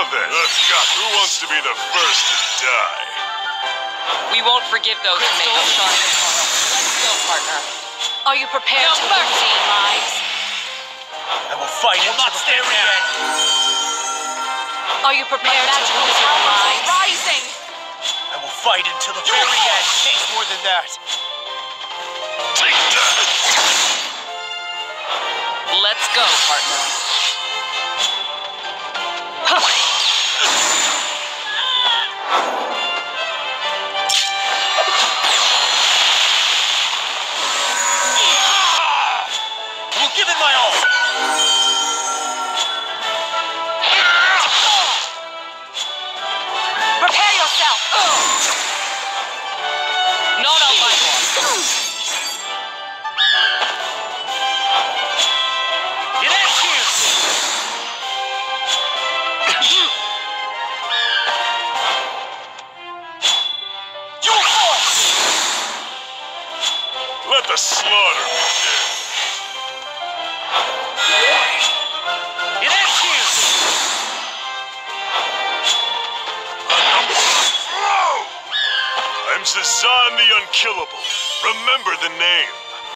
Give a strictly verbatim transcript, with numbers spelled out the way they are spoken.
then, let's go. Who wants to be the first to die? We won't forgive those who make us shot. Let's go, partner. Are you prepared No to mercy. lose your lives? I will fight until the very end. Are you prepared to Magical lose your powers lives? are rising. I will fight until the very end. Take more than that. Take that! Let's go, partner. I will give it my all. Prepare yourself! No, no, my boy. It ends here. You will fall. Let the slaughter begin. It ends here. Let the blood flow! I'm Zazan the Unkillable. Remember the name.